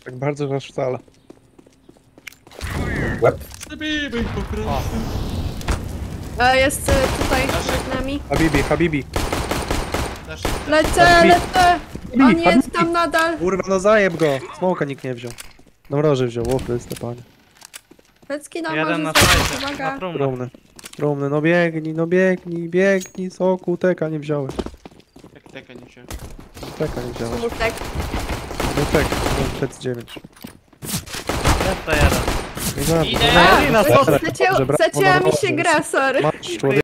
Tak bardzo was wcale. Łeb. Zabijmy ich po prostu. Jest tutaj przed nami. Habibi. Lecę! On Habibi. jest tam nadal. Kurwa, no zajeb go. Smoka nikt nie wziął. No mroży wziął, łopy, Stepanie. Lecki nam Jeden na może sajcie, uwaga. na trumnę. Trumny. Trumny, no biegnij, soku, teka nie wziąłeś. Jak teka nie się. Teka nie wziąłeś. Smutek. No tek, no przed 9. Jeszcze jeden. Nie znam. Idę! No, Na dobra, Zacięła dobrze, brawo, mi no, się gra, sorry. Masz człowiek.